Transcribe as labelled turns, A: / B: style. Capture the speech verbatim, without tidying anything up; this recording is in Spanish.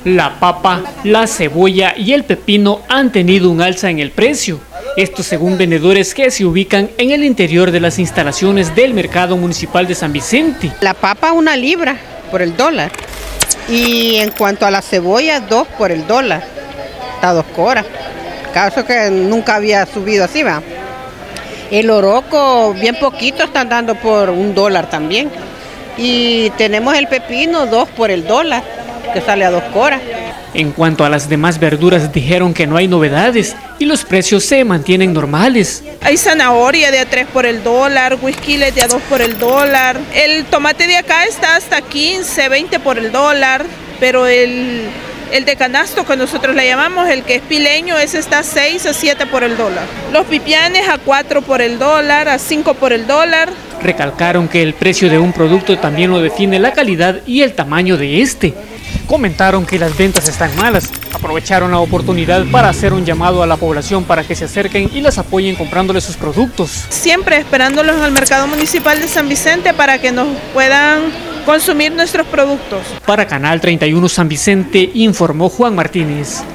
A: La papa, la cebolla y el pepino han tenido un alza en el precio. Esto según vendedores que se ubican en el interior de las instalaciones del Mercado Municipal de San Vicente.
B: La papa una libra por el dólar. Y en cuanto a la cebolla, dos por el dólar. Está dos coras. Caso que nunca había subido así, ¿va? El oroco, bien poquito, están dando por un dólar también. Y tenemos el pepino, dos por el dólar, que sale a dos coras.
A: En cuanto a las demás verduras, dijeron que no hay novedades y los precios se mantienen normales.
C: Hay zanahoria de a tres por el dólar, huisquiles de a dos por el dólar. El tomate de acá está hasta quince, veinte por el dólar, pero el, el de canasto, que nosotros le llamamos, el que es pileño, ese está a seis a siete por el dólar. Los pipianes a cuatro por el dólar, a cinco por el dólar.
A: Recalcaron que el precio de un producto también lo define la calidad y el tamaño de este. Comentaron que las ventas están malas. Aprovecharon la oportunidad para hacer un llamado a la población para que se acerquen y las apoyen comprándoles sus productos.
C: Siempre esperándolos al Mercado Municipal de San Vicente para que nos puedan consumir nuestros productos.
A: Para Canal treinta y uno San Vicente, informó Juan Martínez.